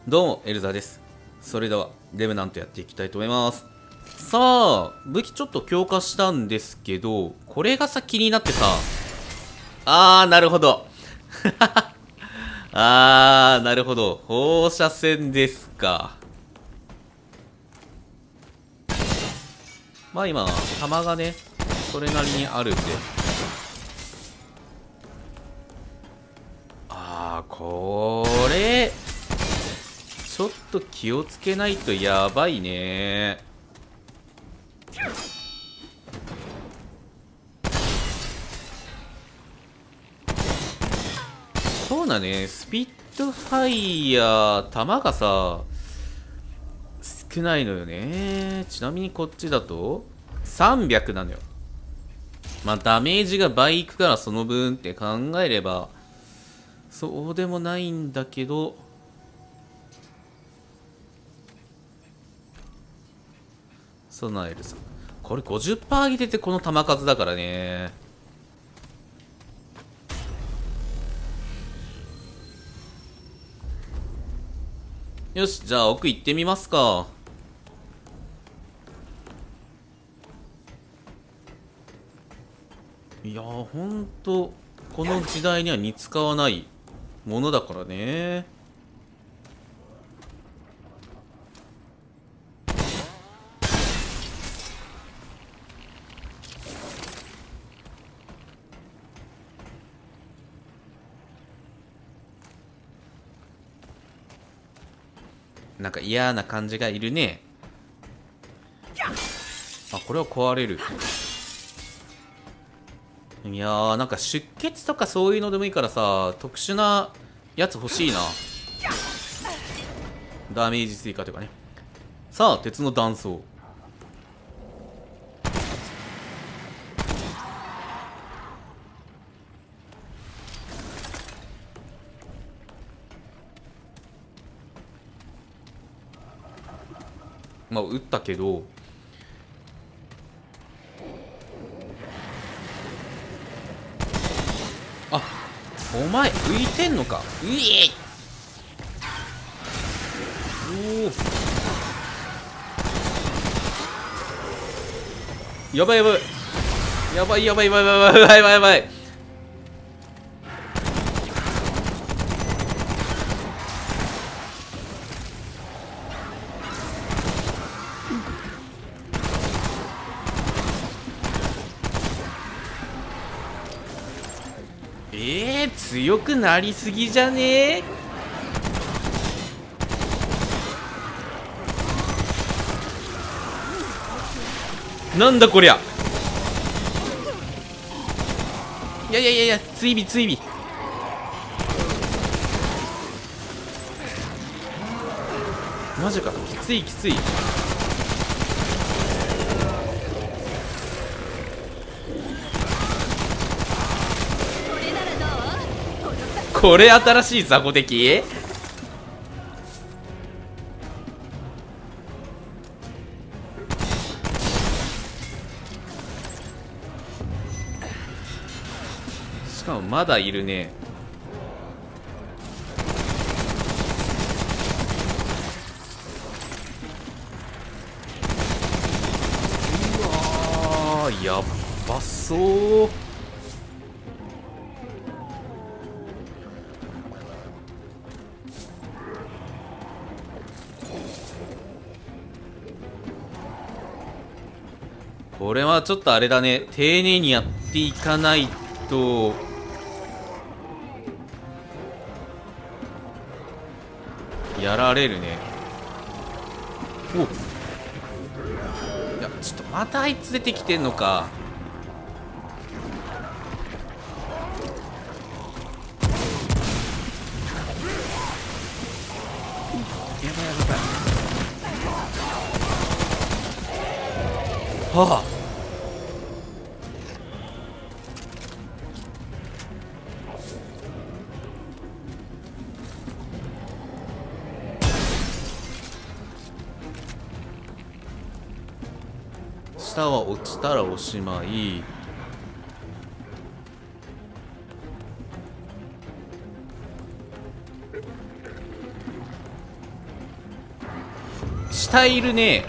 どうも、エルザです。それでは、レブナントやっていきたいと思います。さあ、武器ちょっと強化したんですけど、これがさ、気になってさ。なるほど。なるほど。放射線ですか。まあ今、弾がね、それなりにあるんで。これ、ちょっと気をつけないとやばいね。そうだね、スピットファイヤー、弾がさ、少ないのよね。ちなみにこっちだと、300なのよ。まあ、ダメージが倍いくからその分って考えれば、そうでもないんだけど、ソナエルさん。これ 50% 上げててこの弾数だからね。よし、じゃあ奥行ってみますか。いやー、ほんと、この時代には似つかわないものだからね。なんか嫌な感じがいるね。これは壊れる。いやー、なんか出血とかそういうのでもいいからさ、特殊なやつ欲しいな。ダメージ追加というかね。さあ、鉄の断層。まあ、撃ったけど、お前浮いてんのか。ういえ。やばいやばいやばいやばいやばいやばいやばいやばい。強くなりすぎじゃねえ。なんだこりゃ。いやいやいやいや、追尾追尾。マジか、きついきつい。これ新しい雑魚敵。しかもまだいるね。うわー、やっばそう。これはちょっとあれだね、丁寧にやっていかないと。やられるね。お、いや、ちょっとまたあいつ出てきてんのか。やばいやばいやばい。はあ、下は落ちたらおしまい。 下いるね。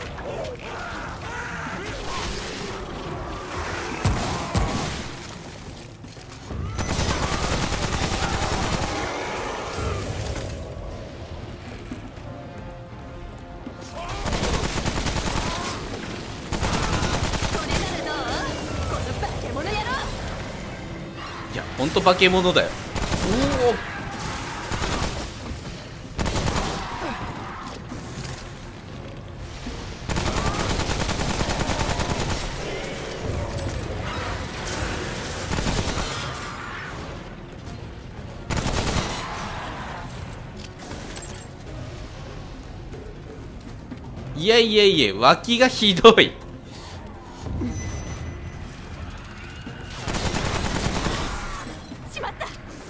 いやほんと化け物だよ。おお、いやいやいや、脇がひどい。 しまった。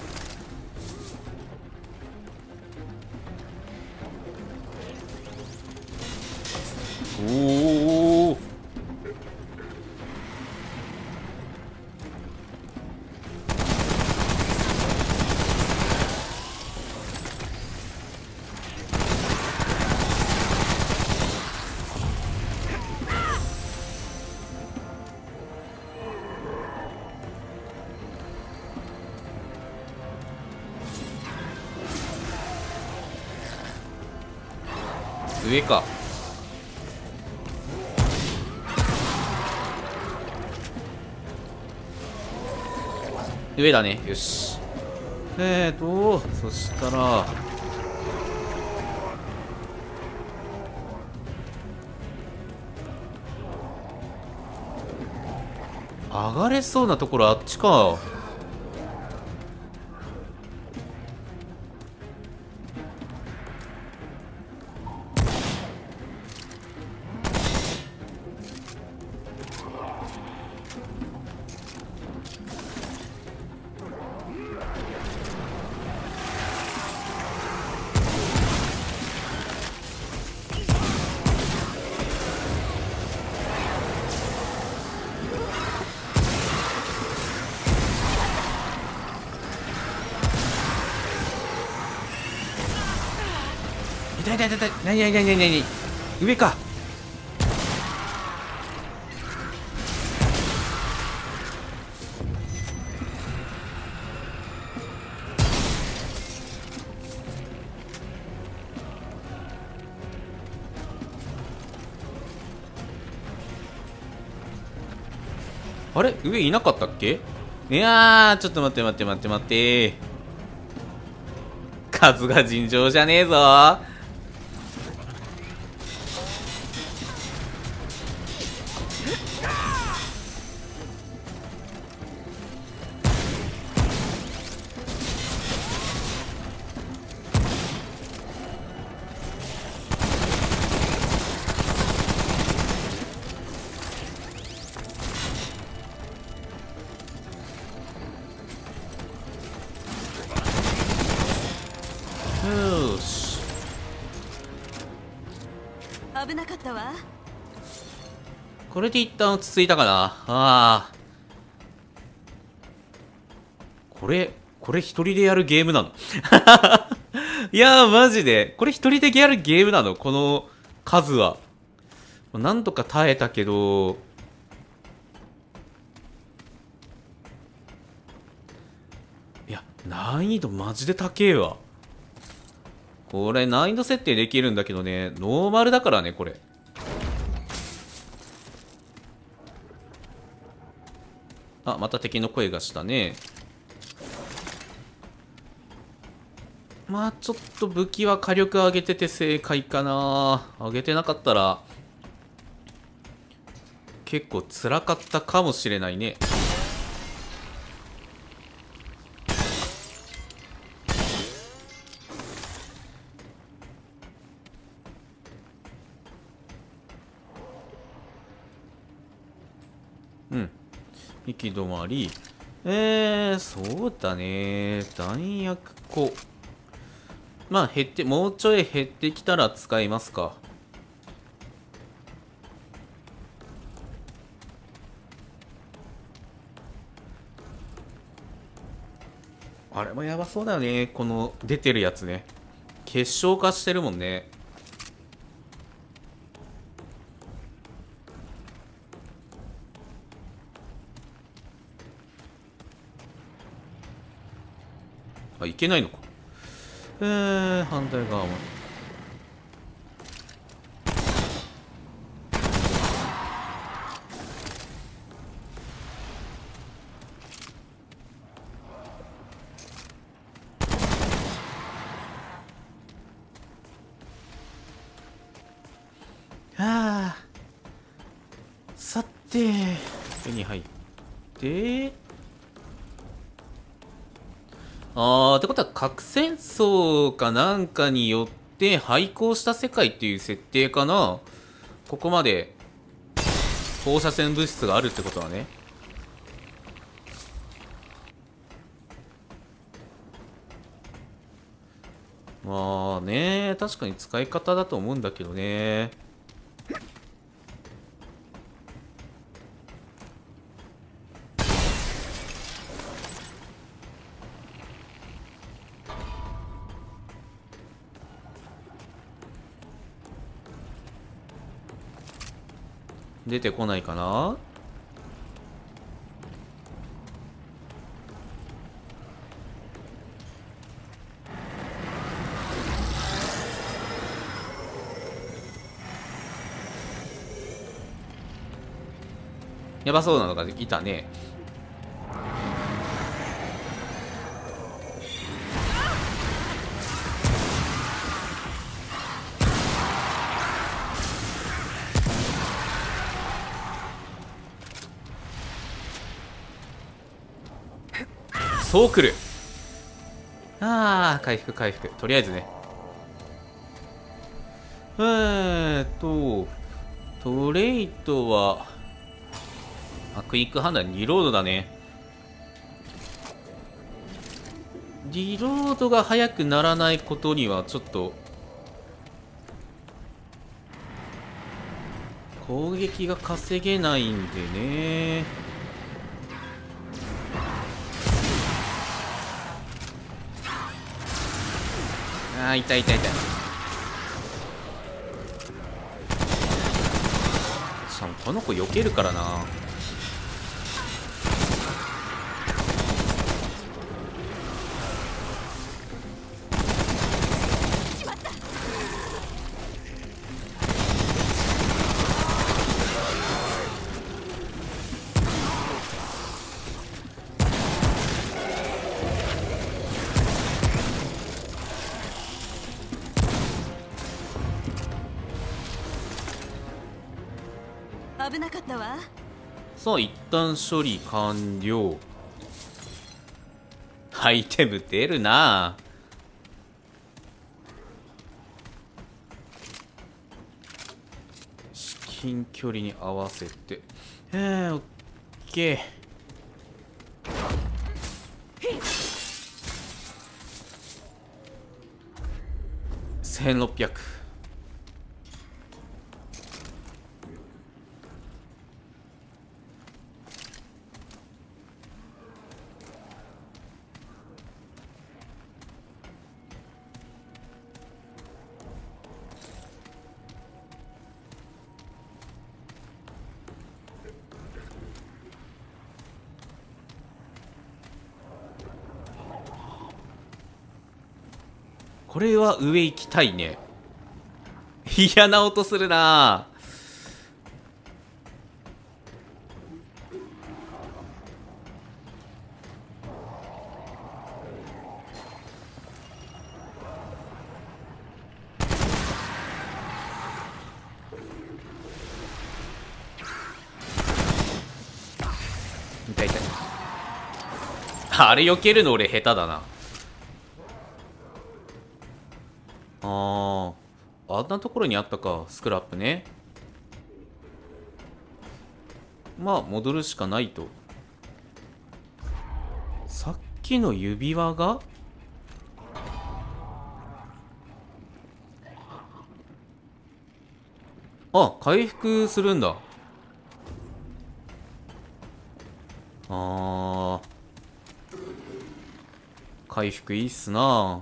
おお、上か。上だね。よし。そしたら上がれそうなところあっちか。痛い痛い痛い痛い。なになになになになに。上か。あれ上いなかったっけ。いやー、ちょっと待って待って待って待って。数が尋常じゃねえぞ。よし。 危なかったわ。 これで一旦落ち着いたかな。ああ。これ一人でやるゲームなの。いやー、マジで。これ一人でやるゲームなのこの数は。なんとか耐えたけど、いや、難易度マジで高えわ。これ難易度設定できるんだけどね、ノーマルだからね、これ。あ、また敵の声がしたね。まあちょっと武器は火力上げてて正解かな。上げてなかったら結構辛かったかもしれないね。うん、行き止まり。そうだね、弾薬庫。まあ減って、もうちょい減ってきたら使いますか。あれもやばそうだよね、この出てるやつね。結晶化してるもんね。 あ、いけないのか。反対側も。はあ、さて手に入って、ってことは核戦争かなんかによって廃校した世界っていう設定かな。ここまで放射線物質があるってことはね。まあね、確かに使い方だと思うんだけどね。出てこないかな。やばそうなのがいたね。そう来る。回復回復。とりあえずね。トレイトはクイック判断リロードだね。リロードが速くならないことにはちょっと攻撃が稼げないんでね。痛い痛い痛い。しかもこの子避けるからな。 危なかったわ。 さあ一旦処理完了。アイテム出るな。至近距離に合わせてオッケー。1600。これは上行きたいね。嫌な音するな。痛い痛い。あれ避けるの俺下手だな。あんなところにあったか、スクラップね。まあ戻るしかないと。さっきの指輪が回復するんだ。回復いいっすな。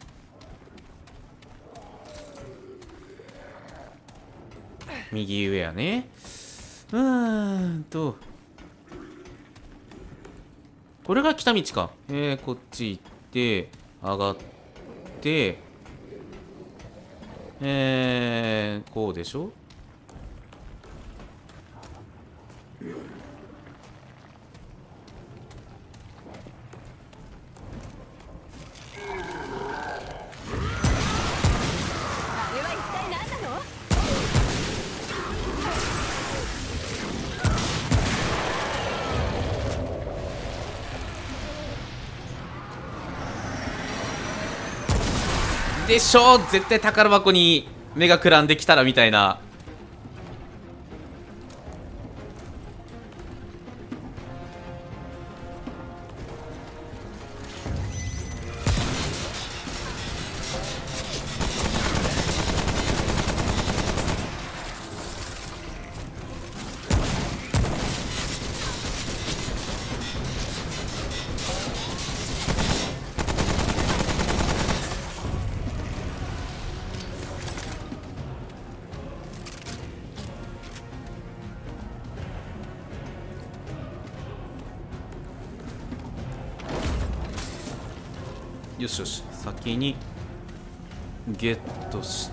右上やね。これが来た道か。こっち行って上がって、こうでしょ。 あれは一体何なの？ でしょ、絶対宝箱に目がくらんできたらみたいな。よしよし、先にゲットして、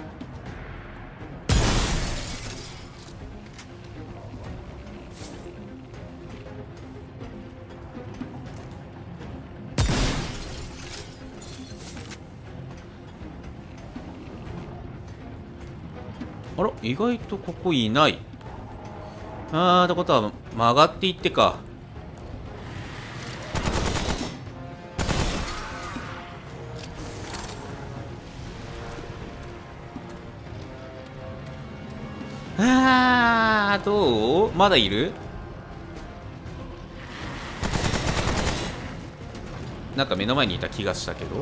あら、意外とここいない。ってことは曲がっていってか。どう？まだいる？なんか目の前にいた気がしたけど。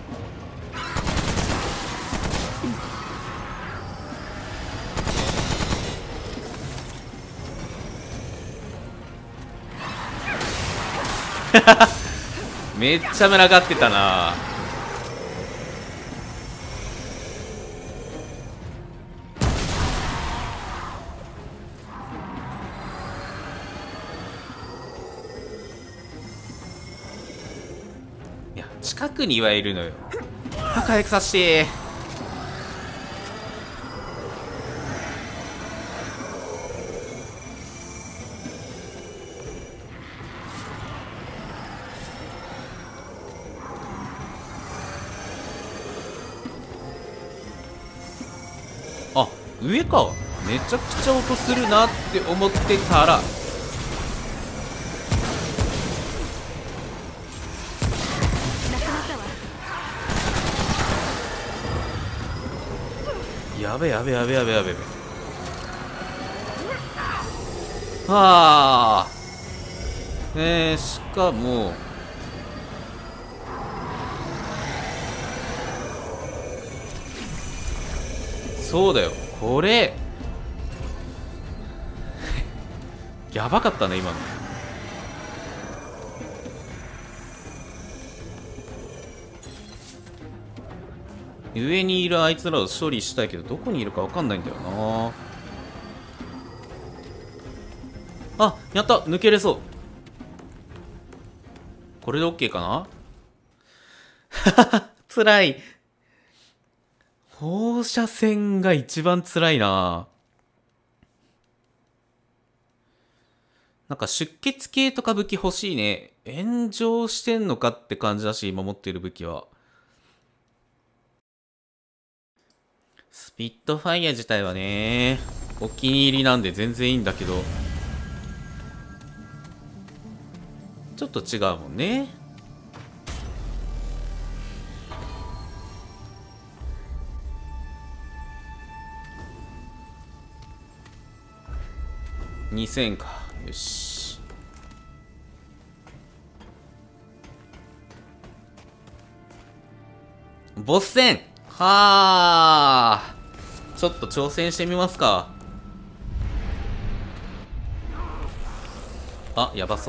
めっちゃ群がってたな。いや、近くにはいるのよ。早くさして。あ、上か。めちゃくちゃ音するなって思ってたら、 なくなったわ。 やべやべやべやべやべ。はあ。しかもそうだよ、これやばかったね今の。上にいるあいつらを処理したいけど、どこにいるか分かんないんだよな。あ、やった、抜けれそう。これで OK かな。つらい。放射線が一番つらいな。なんか出血系とか武器欲しいね。炎上してんのかって感じだし、今持ってる武器は。スピットファイヤー自体はね、お気に入りなんで全然いいんだけど、ちょっと違うもんね。2000か。よし。ボス戦はあ。ちょっと挑戦してみますか。あ、やばそう。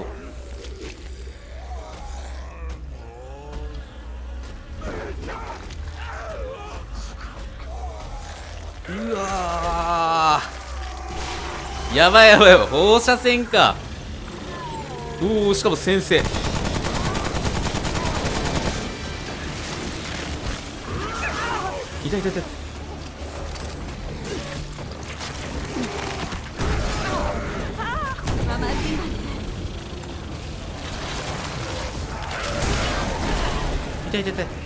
うわー、やばいやばいやばい。放射線か。おお、しかも先生。 痛い痛い痛い。 ままずいわね。 痛い痛い痛い。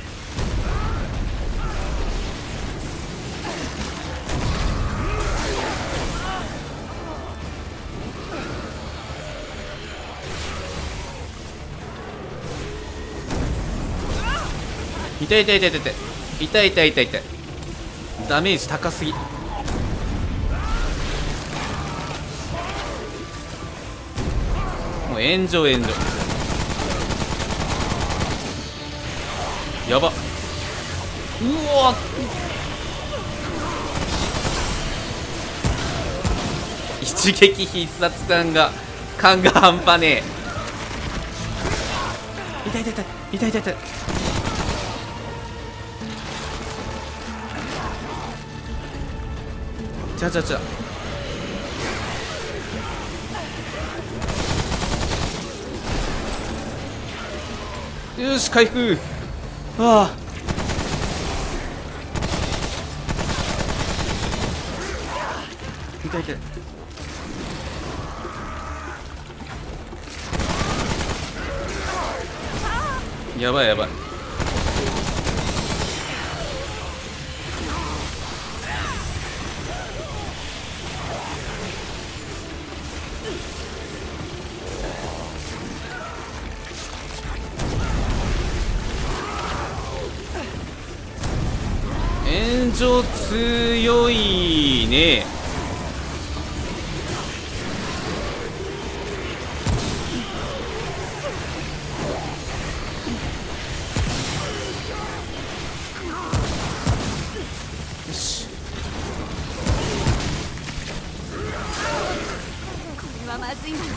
痛い痛い痛い痛い痛い痛い痛い痛い痛い。ダメージ高すぎ。もう炎上炎上。やば。うわ、一撃必殺感が半端ねえ。痛い痛い痛い痛い痛い痛い。じゃあじゃあじゃあ、よし回復。ああ、痛い痛い。やばいやばい。炎上強いね。よし、 これはまずいわね。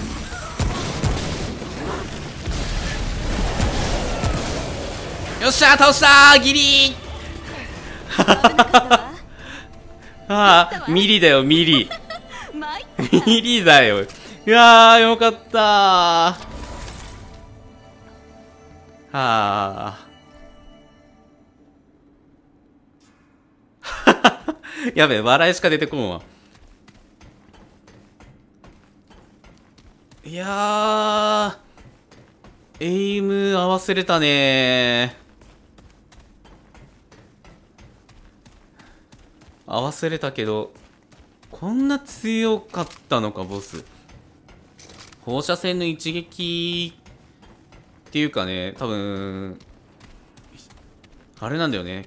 よっしゃー、倒したー、ギリー。 危なかったわ。 ああ、ミリだよミリ。 参ったミリだよ。いやー、よかったー。はあ。やべえ、笑いしか出てこんわ。いやー、エイム合わせれたねー。合わせれたけど、こんな強かったのかボス。放射線の一撃っていうかね、多分あれなんだよね。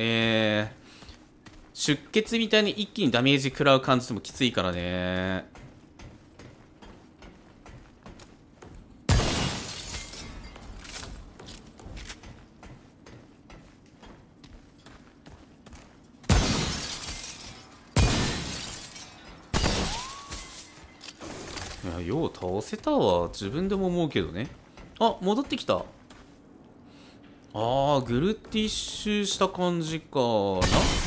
出血みたいに一気にダメージ食らう感じでもきついからね。いや、よう倒せたわ。自分でも思うけどね。あ、戻ってきた。あー、ぐるって一周した感じかな。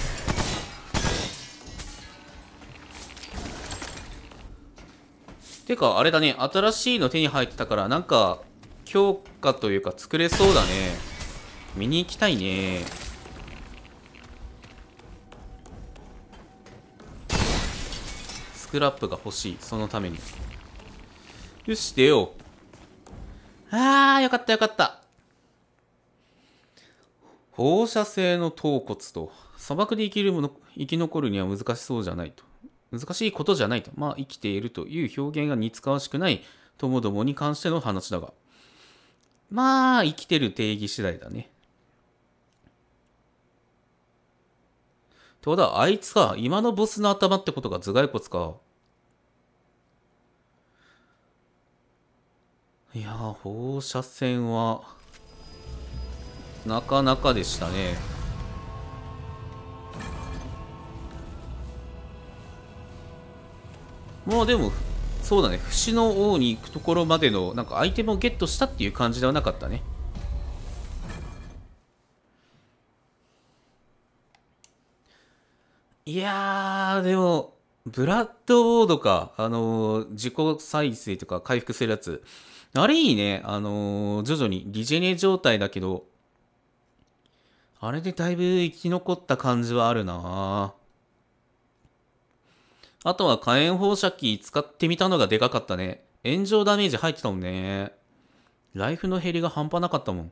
てかあれだね、新しいの手に入ってたから、なんか強化というか作れそうだね。見に行きたいね。スクラップが欲しい、そのために。よし、出よう。あー、よかったよかった。放射性の頭骨と、砂漠で生き残るには難しそうじゃないと。難しいことじゃないと。まあ、生きているという表現が似つかわしくない友どもに関しての話だが。まあ、生きてる定義次第だね。ってことは、あいつか、今のボスの頭ってことが頭蓋骨か。いやー、放射線は、なかなかでしたね。もうでも、そうだね、不死の王に行くところまでの、なんかアイテムをゲットしたっていう感じではなかったね。いやー、でも、ブラッドボードか、自己再生とか回復するやつ。あれいいね。徐々にリジェネ状態だけど、 あれでだいぶ生き残った感じはあるな。あとは火炎放射器使ってみたのがでかかったね。炎上ダメージ入ってたもんね。ライフの減りが半端なかったもん。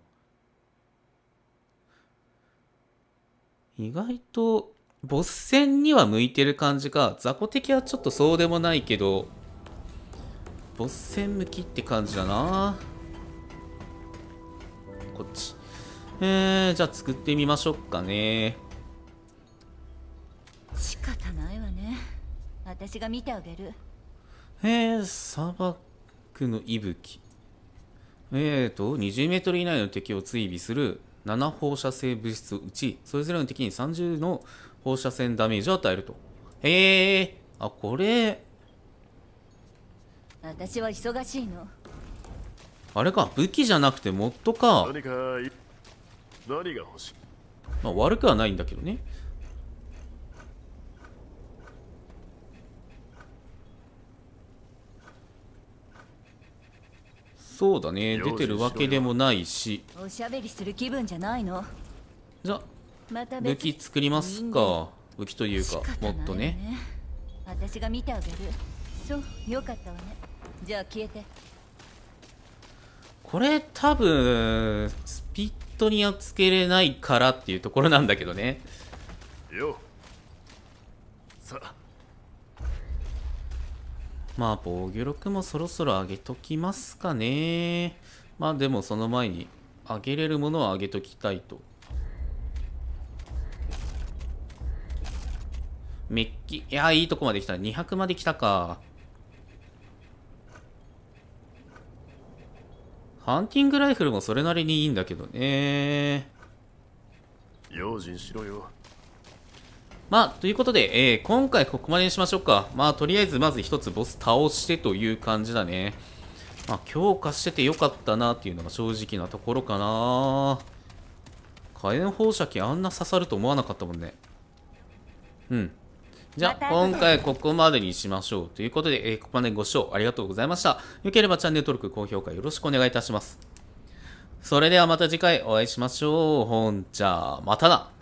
意外とボス戦には向いてる感じか。雑魚敵はちょっとそうでもないけど、ボス戦向きって感じだな。こっち。じゃあ作ってみましょうかね。 仕方ないわね。私が見てあげる。 砂漠の息吹。20メートル以内の敵を追尾する7放射性物質を撃ち、それぞれの敵に30の放射線ダメージを与えると。これ、 私は忙しいの。 あれか、武器じゃなくてモッドか。 何が欲しい？ まあ悪くはないんだけどね。そうだね、出てるわけでもないし。 おしゃべりする気分じゃないの。 じゃあまた武器作りますか。武器というかもっとね。 私が見てあげる。そう、よかったわね。じゃあ消えて。 これ多分スピットにはつけれないからっていうところなんだけどね。 よさあ、 まあ防御力もそろそろ上げときますかね。まあでもその前に上げれるものは上げときたいと。メッキ、いやーいいとこまで来た。200まで来たか。ハンティングライフルもそれなりにいいんだけどね。 用心しろよ。 まあということで、今回ここまでにしましょうか。まあとりあえずまず一つボス倒してという感じだね。まあ強化しててよかったなっていうのが正直なところかな。火炎放射器あんな刺さると思わなかったもんね。うん。じゃあ今回ここまでにしましょうということで、ここまでご視聴ありがとうございました。よければチャンネル登録高評価よろしくお願いいたします。それではまた次回お会いしましょう。ほんじゃまたな。